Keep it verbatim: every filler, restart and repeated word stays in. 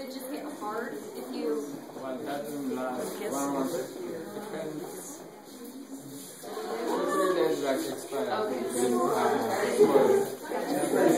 it just get hard if you... Well, that doesn't last one month. Depends. Three days like expire. Okay. Um,